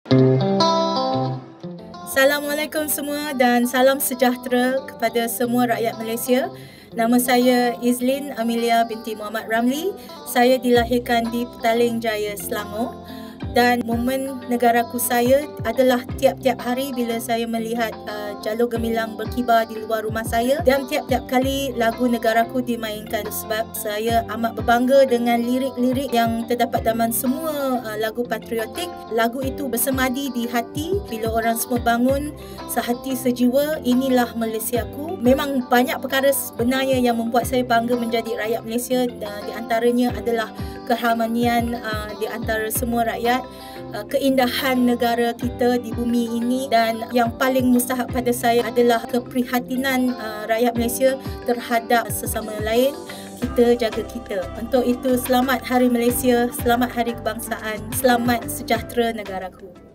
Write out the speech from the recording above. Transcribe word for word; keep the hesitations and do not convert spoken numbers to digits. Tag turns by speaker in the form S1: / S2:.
S1: Assalamualaikum semua dan salam sejahtera kepada semua rakyat Malaysia. Nama saya Izlin Amelia binti Muhammad Ramli. Saya dilahirkan di Petaling Jaya, Selangor. Dan momen negaraku saya adalah tiap-tiap hari bila saya melihat uh, jalur gemilang berkibar di luar rumah saya, dan tiap-tiap kali lagu negaraku dimainkan, sebab saya amat berbangga dengan lirik-lirik yang terdapat dalam semua uh, lagu patriotik. Lagu itu bersemadi di hati bila orang semua bangun sehati sejiwa, inilah Malaysiaku. Memang banyak perkara sebenarnya yang membuat saya bangga menjadi rakyat Malaysia, dan di antaranya adalah keharmonian uh, di antara semua rakyat, uh, keindahan negara kita di bumi ini, dan yang paling mustahak pada saya adalah keprihatinan uh, rakyat Malaysia terhadap sesama lain. Kita jaga kita. Untuk itu, selamat Hari Malaysia, selamat Hari Kebangsaan, selamat sejahtera negaraku.